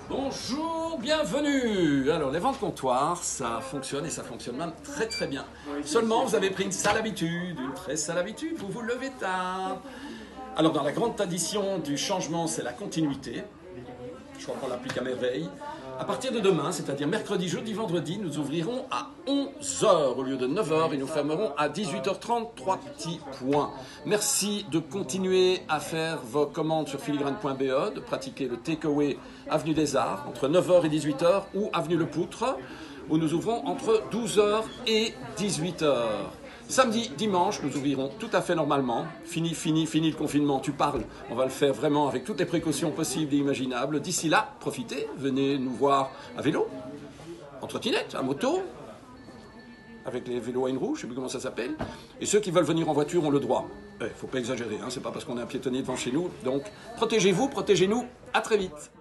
Bonjour, bienvenue. Alors, les ventes comptoirs, ça fonctionne et ça fonctionne même très très bien. Seulement, vous avez pris une sale habitude, une très sale habitude, vous vous levez tard. Alors, dans la grande tradition du changement, c'est la continuité. Je crois qu'on l'applique à merveille. À partir de demain, c'est-à-dire mercredi, jeudi, vendredi, nous ouvrirons à 11 h au lieu de 9 h et nous fermerons à 18 h 30, 3 petits points. Merci de continuer à faire vos commandes sur filigrane.be, de pratiquer le takeaway Avenue des Arts entre 9 h et 18 h ou Avenue Le Poutre, où nous ouvrons entre 12 h et 18 h. Samedi, dimanche, nous ouvrirons tout à fait normalement. Fini le confinement, tu parles. On va le faire vraiment avec toutes les précautions possibles et imaginables. D'ici là, profitez, venez nous voir à vélo, en trottinette, à moto, avec les vélos à une roue, je ne sais plus comment ça s'appelle. Et ceux qui veulent venir en voiture ont le droit. Il ne faut pas exagérer, hein, c'est pas parce qu'on est un piétonnier devant chez nous. Donc, protégez-vous, protégez-nous. À très vite.